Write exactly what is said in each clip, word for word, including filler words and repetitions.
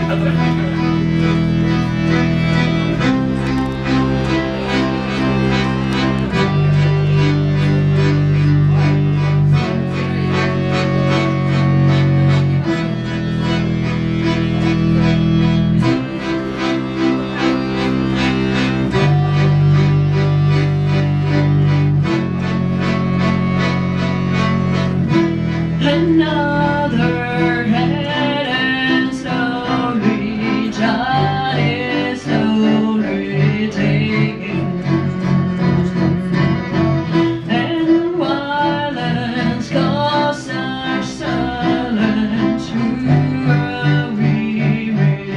Another head and slowly John is slowly taking, and violence caused such silence. Who are we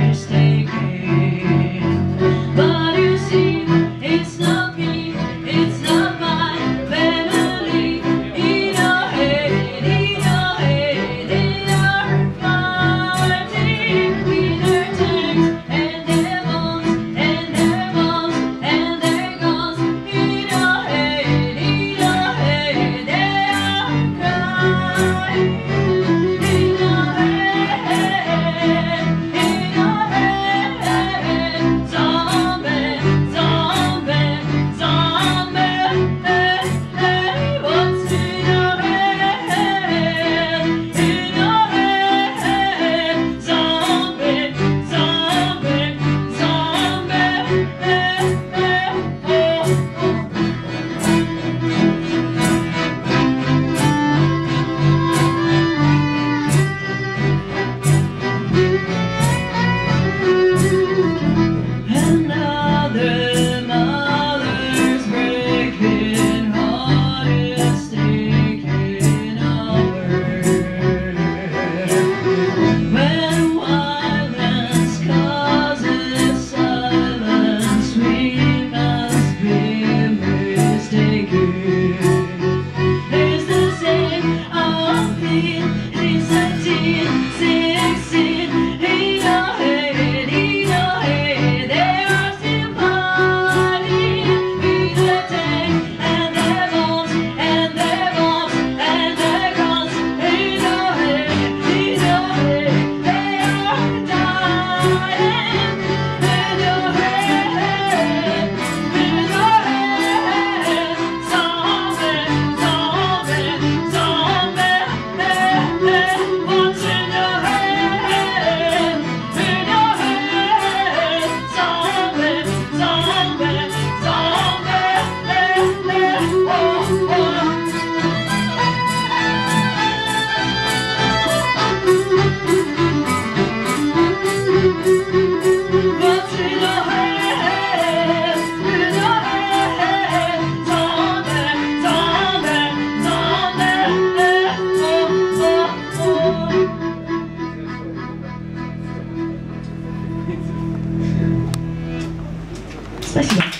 mistaken? But you see, it's not me, it's not my family. In your head, in your head, they are fighting with their tanks and their bombs and their bombs and their guns. In your head, in your head, they are crying. In your head, in your head, zombie, zombie, zombie. Hey, hey, what's in your head? In your head, zombie, zombie, zombie. Hey, hey, oh, oh. Another mother's breaking heart is taking over. When violence causes silence, we must be mistaken. It's the same old thing, it's nineteen sixteen. In your head, in your head, they are still fighting with their tanks and their bombs and their bombs and their guns. In your head, in your head, they are dying. In your head, in your head, zombie, zombie, zombie. Hey, hey, what's in your head? In your head, zombie, zombie, zombie. Hey, hey, oh, oh. What's in your head? In your head, zombie, zombie, zombie. Hey, oh, oh, oh. Спасибо.